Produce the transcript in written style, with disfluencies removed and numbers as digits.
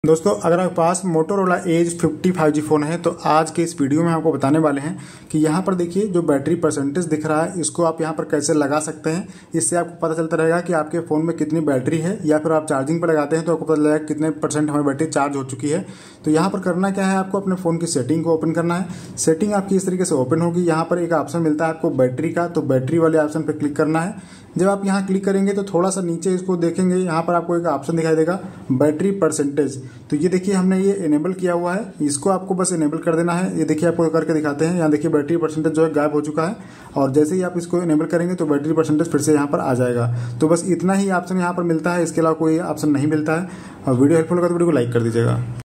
दोस्तों अगर आपके पास मोटोरोला एज 50 5G फ़ोन है तो आज के इस वीडियो में आपको बताने वाले हैं कि यहाँ पर देखिए जो बैटरी परसेंटेज दिख रहा है इसको आप यहाँ पर कैसे लगा सकते हैं। इससे आपको पता चलता रहेगा कि आपके फ़ोन में कितनी बैटरी है, या फिर आप चार्जिंग पर लगाते हैं तो आपको पता लगेगा कितने % हमारी बैटरी चार्ज हो चुकी है। तो यहाँ पर करना क्या है, आपको अपने फ़ोन की सेटिंग को ओपन करना है। सेटिंग आपकी इस तरीके से ओपन होगी। यहाँ पर एक ऑप्शन मिलता है आपको बैटरी का, तो बैटरी वाले ऑप्शन पर क्लिक करना है। जब आप यहाँ क्लिक करेंगे तो थोड़ा सा नीचे इसको देखेंगे, यहाँ पर आपको एक ऑप्शन दिखाई देगा बैटरी परसेंटेज। तो ये देखिए हमने ये इनेबल किया हुआ है, इसको आपको बस इनेबल कर देना है। ये देखिए आपको करके दिखाते हैं, यहाँ देखिए बैटरी परसेंटेज जो है गायब हो चुका है, और जैसे ही आप इसको इनेबल करेंगे तो बैटरी परसेंटेज फिर से यहाँ पर आ जाएगा। तो बस इतना ही ऑप्शन यहाँ पर मिलता है, इसके अलावा कोई ऑप्शन नहीं मिलता है। और वीडियो हेल्पफुल होगा तो वीडियो को लाइक कर दीजिएगा।